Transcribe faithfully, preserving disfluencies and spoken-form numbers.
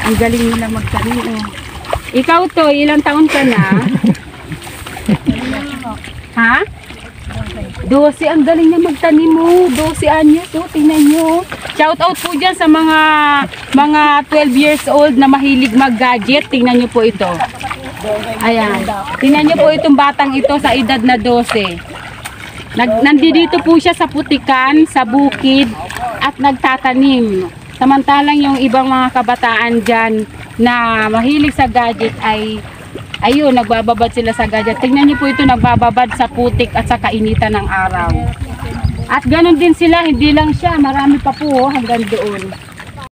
Ang galing nila magtanim. Oh. Ikaw to, ilang taon ka na? Ha? Dose, ang galing niya magtanim mo. Dose anyos, oh, tingnan nyo. Shout out po dyan sa mga mga twelve years old na mahilig mag-gadget. Tingnan nyo po ito. Ayan. Tingnan nyo po itong batang ito sa edad na dose. Nag, nandito po siya sa putikan, sa bukid, at nagtatanim. Samantalang yung ibang mga kabataan dyan na mahilig sa gadget ay ayun, nagbababad sila sa gadget. Tingnan niyo po ito, nagbababad sa putik at sa kainitan ng araw. At ganun din sila, hindi lang siya, marami pa po oh, hanggang doon.